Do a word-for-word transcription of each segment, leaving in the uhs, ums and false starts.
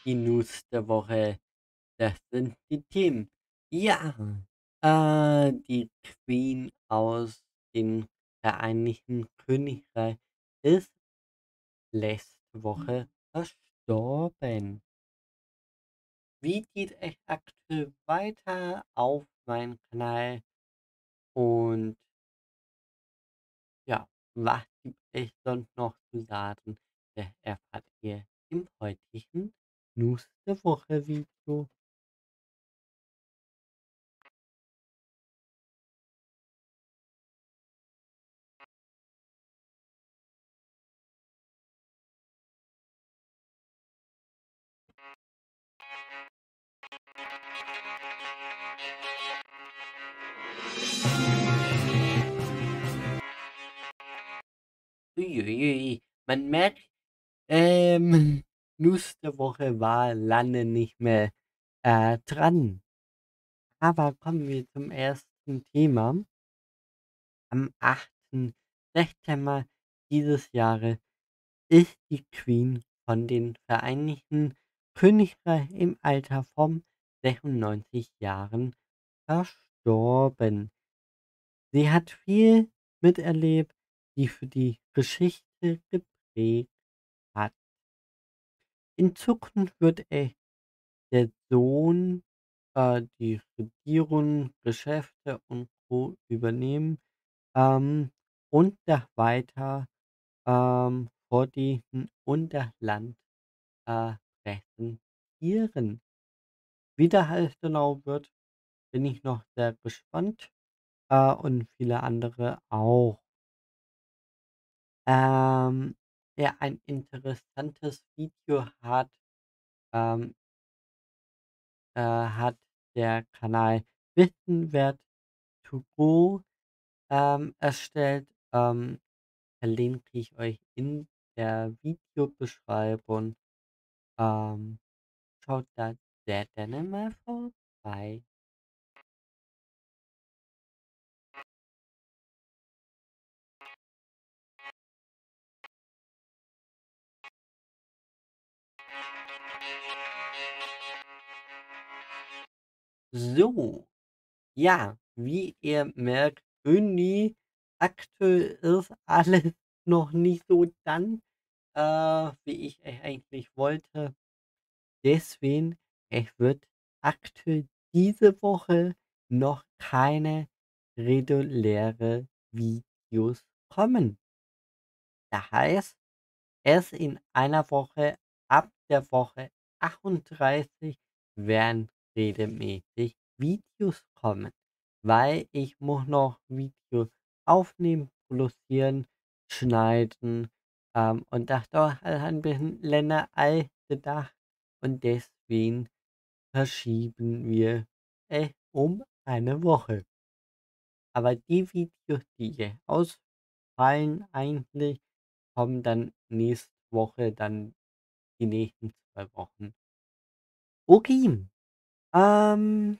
Die News der Woche, das sind die Themen. Ja, äh, die Queen aus dem Vereinigten Königreich ist letzte Woche verstorben. Wie geht es aktuell weiter auf meinem Kanal? Und ja, was gibt es sonst noch zu sagen? Das erfahrt ihr im heutigen News der Woche Video. Uiuiui, man merkt, ähm, News der Woche war lange nicht mehr, äh, dran. Aber kommen wir zum ersten Thema. Am achten September dieses Jahres ist die Queen von den Vereinigten Königreich im Alter von sechsundneunzig Jahren verstorben. Sie hat viel miterlebt, die für die Geschichte geprägt hat. In Zukunft wird er der Sohn, äh, die Regierung, Geschäfte und Co. übernehmen, ähm, und das weiter, ähm, vordienen und das Land, äh, repräsentieren. Wie das alles genau wird, bin ich noch sehr gespannt, äh, und viele andere auch. Ähm, ja, ein interessantes Video hat, ähm äh, hat der Kanal Wissenswert to go, ähm, erstellt. Ähm, verlinke ich euch in der Videobeschreibung. Ähm, schaut da sehr gerne mal vorbei. So, ja, wie ihr merkt, irgendwie aktuell ist alles noch nicht so dann, äh, wie ich es eigentlich wollte. Deswegen, es wird aktuell diese Woche noch keine reguläre Videos kommen. Das heißt, erst in einer Woche, ab der Woche achtunddreißig, werden regelmäßig Videos kommen, weil ich muss noch Videos aufnehmen, produzieren, schneiden, ähm, und das dauert halt ein bisschen länger als gedacht und deswegen verschieben wir es um eine Woche. Aber die Videos, die hier ausfallen eigentlich, kommen dann nächste Woche, dann die nächsten zwei Wochen. Okay, ähm,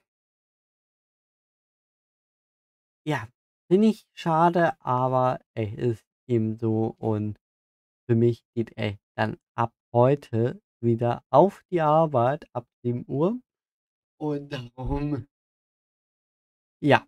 ja, finde ich schade, aber es ist eben so und für mich geht es dann ab heute wieder auf die Arbeit ab sieben Uhr und darum ja.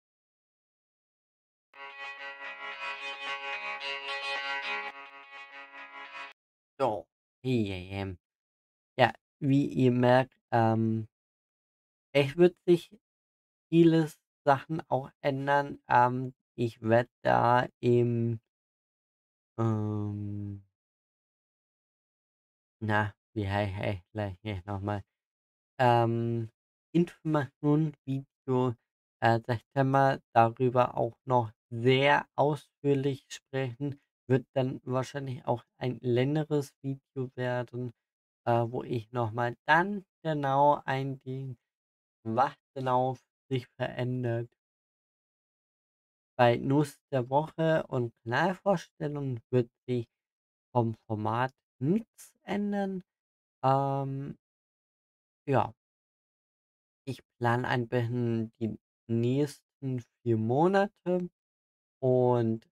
So, ähm, ja, wie ihr merkt, ähm, es wird sich vieles Sachen auch ändern. Ähm, ich werde da im, ähm, na, wie heißt gleich hier noch mal, ähm, Informationsvideo, äh, September darüber auch noch sehr ausführlich sprechen. Wird dann wahrscheinlich auch ein längeres Video werden, äh, wo ich noch mal dann genau eingehe, was genau sich verändert. Bei News der Woche und Kanalvorstellung wird sich vom Format nichts ändern. Ähm, ja, ich plane ein bisschen die nächsten vier Monate und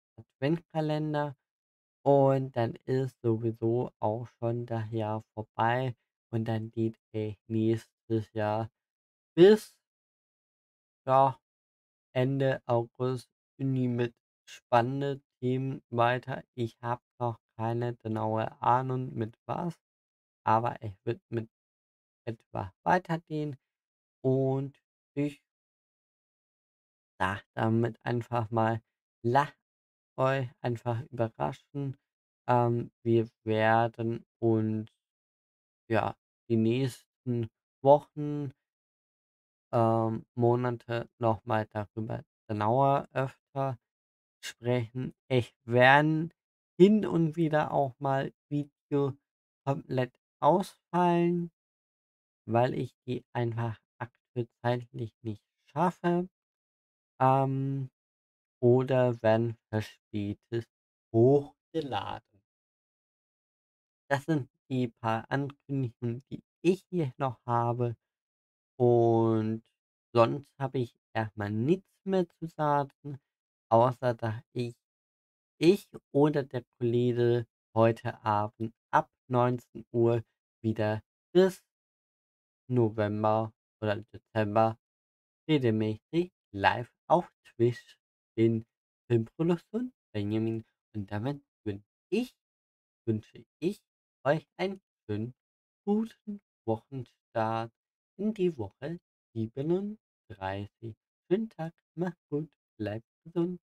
Adventkalender und dann ist sowieso auch schon das Jahr vorbei. und dann geht ich nächstes Jahr bis, ja, Ende August Uni mit spannenden Themen weiter. Ich habe noch keine genaue Ahnung mit was, aber ich würde mit etwa weitergehen und ich sage damit einfach mal: „Lasst euch einfach überraschen.“ Ähm, wir werden uns, ja, die nächsten Wochen, ähm, Monate noch mal darüber genauer öfter sprechen. Ich werden hin und wieder auch mal Video komplett ausfallen, weil ich die einfach aktuell zeitlich nicht schaffe, ähm, oder werden verspätet hochgeladen. Das sind die paar Ankündigungen, die ich hier noch habe, und sonst habe ich erstmal nichts mehr zu sagen, außer dass ich ich oder der Kollege heute Abend ab neunzehn Uhr wieder bis November oder Dezember regelmäßig live auf Twitch in Filmproduktion Benjamin. Und damit wünsche ich wünsche ich euch einen schönen, guten Wochenstart in die Woche siebenunddreißig. Schönen Tag, macht's gut, bleibt gesund.